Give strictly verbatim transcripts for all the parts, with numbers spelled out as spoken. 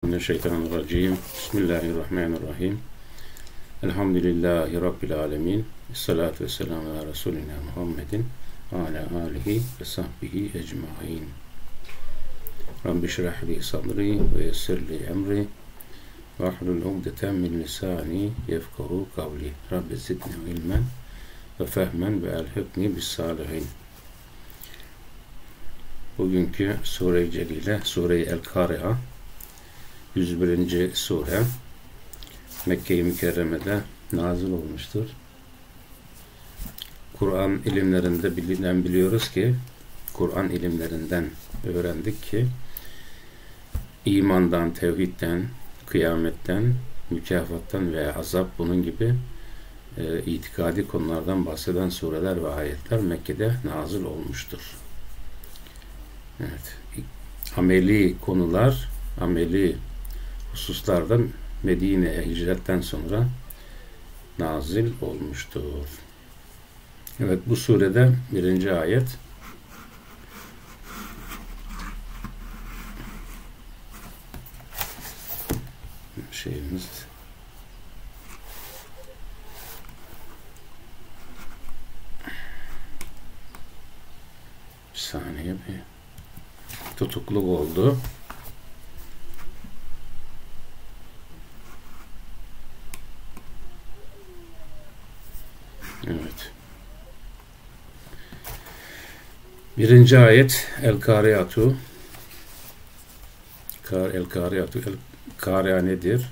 Euzubillahimineşşeytanirracim. Bismillahirrahmanirrahim. Elhamdülillahi Rabbil alemin. Esselatu vesselamu ala Resulina Muhammedin ve ala alihi ve sahbihi ecmain. Rabbi şrah li sadri ve yessir li emri ve ahlul ugdeten min lisani yefkahu kavli. Rabbi zidni ilmen ve fehmen ve elhikni bis salihin. Bugünkü Sure-i Celile, Sure-i El-Kari'a, yüz birinci sure, Mekke-i Mükerreme'de nazil olmuştur. Kur'an ilimlerinde bilinen biliyoruz ki, Kur'an ilimlerinden öğrendik ki, imandan, tevhidden, kıyametten, mükafattan veya azap bunun gibi e, itikadi konulardan bahseden sureler ve ayetler Mekke'de nazil olmuştur. Evet. Ameli konular, ameli hususlarda Medine'ye hicretten sonra nazil olmuştur. Evet, bu surede birinci ayet şeyimiz bir saniye bir tutukluk oldu. Evet. Birinci ayet El-Kari'atu. El-Kari'atu. El-Kari'a nedir?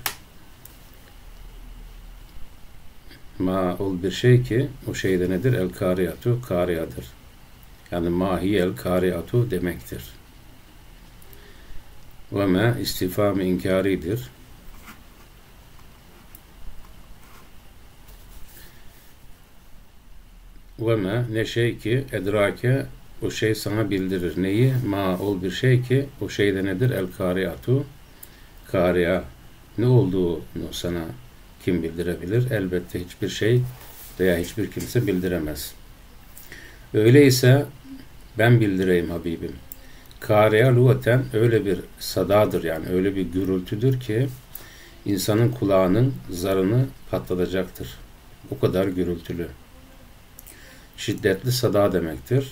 Ma ol bir şey ki o şey de nedir? El-Kari'atu. Kari'adır. Yani mahi el-Kari'atu demektir. Ve ma istifam-ı inkaridir. Ve ma ne şey ki edrake o şey sana bildirir. Neyi? Ma ol bir şey ki o şey de nedir? El-Kari'atu. Kari'a ne olduğunu sana kim bildirebilir? Elbette hiçbir şey veya hiçbir kimse bildiremez. Öyleyse ben bildireyim Habibim. Kari'a lügaten öyle bir sadadır, yani öyle bir gürültüdür ki insanın kulağının zarını patlatacaktır. O kadar gürültülü. Şiddetli sada demektir.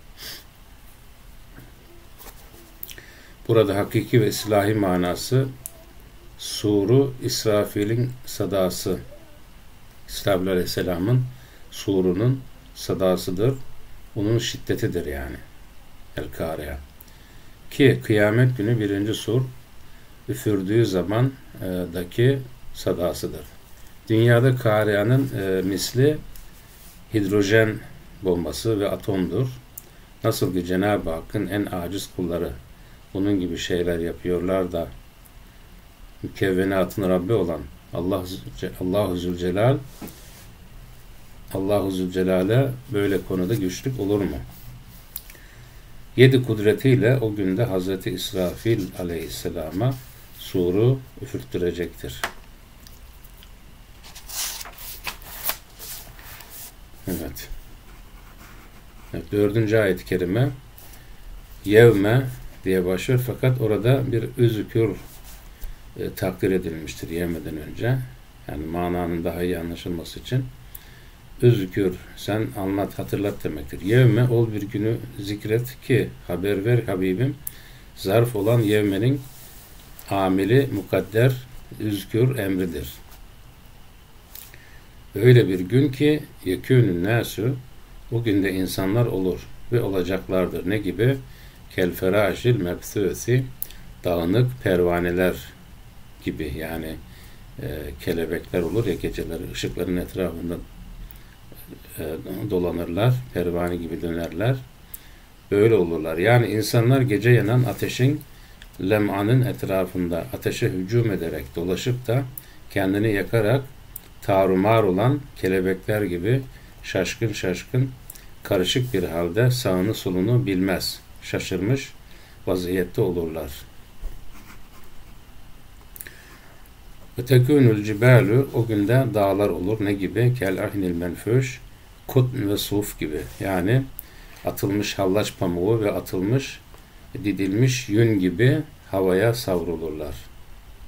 Burada hakiki ve islahi manası suru İsrafil'in sadası. İsrafil Aleyhisselam'ın surunun sadasıdır. Bunun şiddetidir yani. El-Kari'a. Ki kıyamet günü birinci sur üfürdüğü zaman e, daki sadasıdır. Dünyada Karia'nın e, misli hidrojen bombası ve atomdur. Nasıl ki Cenab-ı Hakk'ın en aciz kulları bunun gibi şeyler yapıyorlar da mükevvenatın Rabbi olan Allah Allahu Zülcelal Allahu Zülcelal'e böyle konuda güçlük olur mu? Yedi kudretiyle o günde Hazreti İsrafil Aleyhisselam'a suru üfürttürecektir. Evet. Evet, dördüncü ayet-i kerime yevme diye başlıyor, fakat orada bir üzükür e, takdir edilmiştir yemeden önce. Yani mananın daha iyi anlaşılması için üzükür, sen anlat, hatırlat demektir. Yevme ol bir günü zikret ki haber ver Habibim. Zarf olan yevmenin amili mukadder üzkür emridir. Öyle bir gün ki yekûnün nâsü o günde insanlar olur ve olacaklardır. Ne gibi? Kel ferâşil mebthûsi dağınık pervaneler gibi, yani e, kelebekler olur ya geceleri ışıkların etrafında e, dolanırlar, pervane gibi dönerler. Böyle olurlar. Yani insanlar gece yanan ateşin lem'anın etrafında ateşe hücum ederek dolaşıp da kendini yakarak tarumar olan kelebekler gibi şaşkın şaşkın karışık bir halde sağını solunu bilmez, şaşırmış vaziyette olurlar. Ve tekûnül cibâlü o günde dağlar olur. Ne gibi? Kel ahnil menfüş kutn ve suf gibi. Yani atılmış hallaç pamuğu ve atılmış didilmiş yün gibi havaya savrulurlar.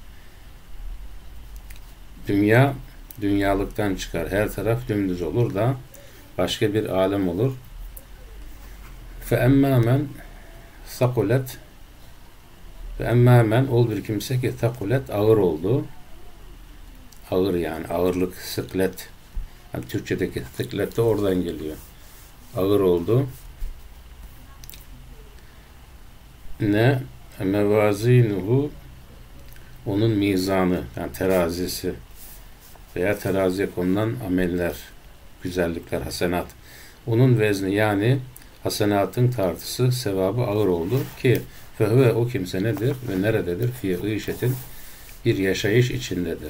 Dünya dünyalıktan çıkar. Her taraf dümdüz olur da başka bir alem olur. فَاَمَّا مَنْ ثَقُلَتْ وَاَمَّا مَنْ ol bir kimse ki ثَقُلَتْ ağır oldu. Ağır yani ağırlık, sıklet. Yani Türkçedeki sıklet de oradan geliyor. Ağır oldu. Ne? Mevazinuhu onun mizanı yani terazisi veya teraziye konulan ameller, güzellikler, hasenat. Onun vezni yani hasenatın tartısı, sevabı ağır oldu ki fehve o kimse nedir ve nerededir? Fiye işetin bir yaşayış içindedir.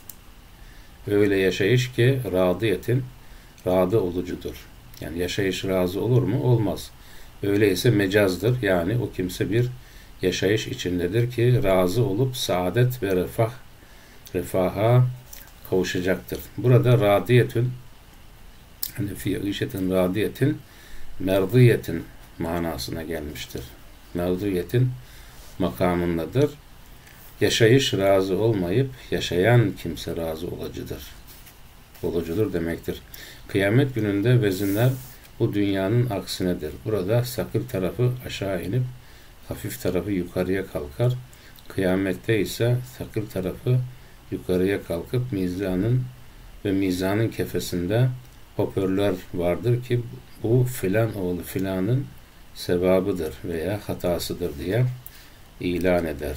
Öyle yaşayış ki radiyetin radı olucudur. Yani yaşayış razı olur mu? Olmaz. Öyleyse mecazdır. Yani o kimse bir yaşayış içindedir ki razı olup saadet ve refah refaha kavuşacaktır. Burada radiyetün hani fi işetin radiyetin merdiyetin manasına gelmiştir. Merdiyetin makamındadır. Yaşayış razı olmayıp yaşayan kimse razı olucudur. Olucudur demektir. Kıyamet gününde vezinler bu dünyanın aksinedir. Burada sakil tarafı aşağı inip hafif tarafı yukarıya kalkar. Kıyamette ise sakil tarafı yukarıya kalkıp mizanın ve mizanın kefesinde hoparlör vardır ki bu filan oğlu filanın sevabıdır veya hatasıdır diye ilan eder.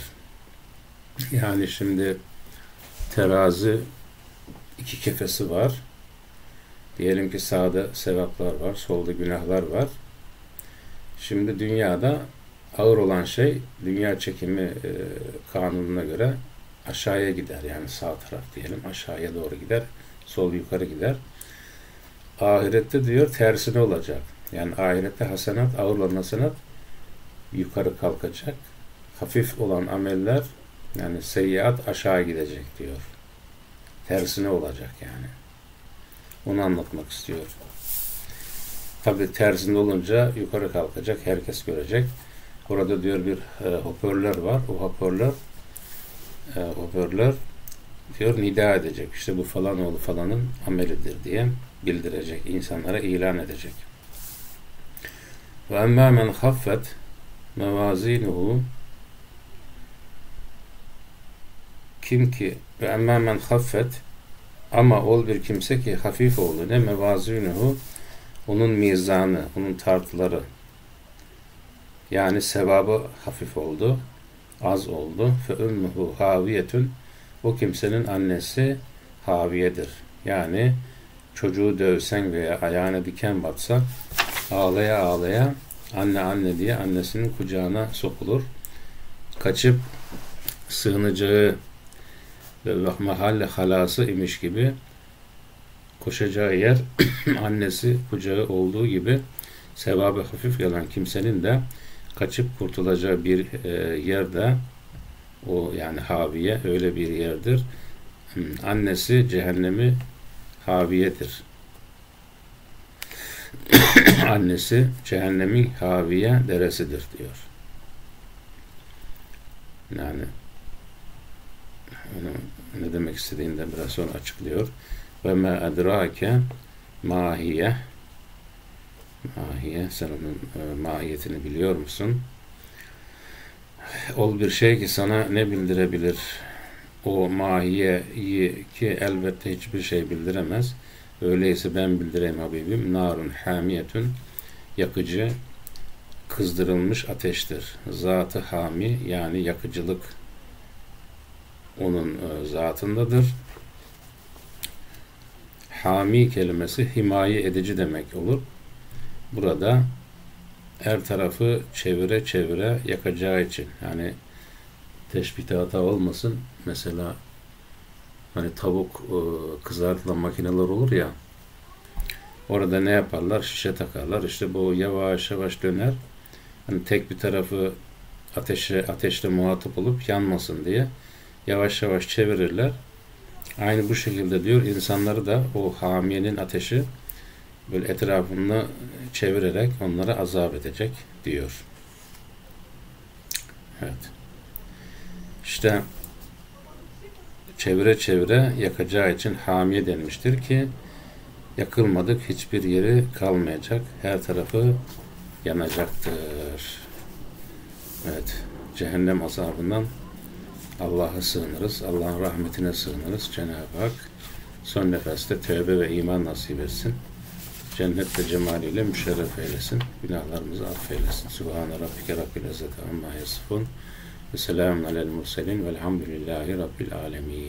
Yani şimdi terazi iki kefesi var. Diyelim ki sağda sevaplar var, solda günahlar var. Şimdi dünyada ağır olan şey dünya çekimi e, kanununa göre aşağıya gider. Yani sağ taraf diyelim aşağıya doğru gider, sol yukarı gider. Ahirette diyor tersine olacak. Yani ahirette hasenat, ağır olan hasenat yukarı kalkacak. Hafif olan ameller yani seyyiat aşağı gidecek diyor. Tersine olacak yani. Onu anlatmak istiyor. Tabi tersinde olunca yukarı kalkacak, herkes görecek. Orada diyor bir e, hoparlör var. O hoparlör e, hoparlör diyor nida edecek. İşte bu falan oğlu falanın amelidir diye bildirecek. İnsanlara ilan edecek. Ve emmâ men haffet mevazinuhu kim ki ve emmâ men haffet ama ol bir kimse ki hafif oldu. Ne mevazinuhu onun mizanı, onun tartıları yani sevabı hafif oldu, az oldu. Fe ümmühü haviyetün o kimsenin annesi haviyedir. Yani çocuğu dövsen veya ayağına diken batsa ağlaya ağlaya anne anne diye annesinin kucağına sokulur. Kaçıp sığınacağı ve mahalle halası imiş gibi koşacağı yer annesi kucağı olduğu gibi sevabı hafif yalan kimsenin de kaçıp kurtulacağı bir e, yerde o yani haviye öyle bir yerdir. Annesi cehennemi haviyedir. Annesi cehennemi haviye deresidir diyor. Yani onu ne demek istediğini de biraz sonra açıklıyor. Ve me edrake mahiye mahiye sen onun e, mahiyetini biliyor musun? Ol bir şey ki sana ne bildirebilir? O mahiyeyi ki elbette hiçbir şey bildiremez. Öyleyse ben bildireyim Habibim. Narun hamiyetün yakıcı kızdırılmış ateştir. Zatı hami yani yakıcılık onun e, zatındadır. Hami kelimesi himaye edici demek olur. Burada her tarafı çevire çevire yakacağı için yani teşbihte hata olmasın. Mesela hani tavuk e, kızartılan makineler olur ya orada ne yaparlar? Şişe takarlar. İşte bu yavaş yavaş döner. Hani tek bir tarafı ateşe, ateşle muhatap olup yanmasın diye yavaş yavaş çevirirler. Aynı bu şekilde diyor insanları da o hamiyenin ateşi böyle etrafını çevirerek onlara azap edecek diyor. Evet. İşte çevire çevire yakacağı için hamiye denmiştir ki yakılmadık hiçbir yeri kalmayacak. Her tarafı yanacaktır. Evet. Cehennem azabından Allah'a sığınırız. Allah'ın rahmetine sığınırız. Cenab-ı Hak son nefeste tövbe ve iman nasip etsin. Cennet ve cemaliyle müşerref eylesin. Günahlarımızı affeylesin. Subhane rabbike rabbil izzeti amma yasifun. Ve selamun alel murselin velhamdülillahi rabbil alemin.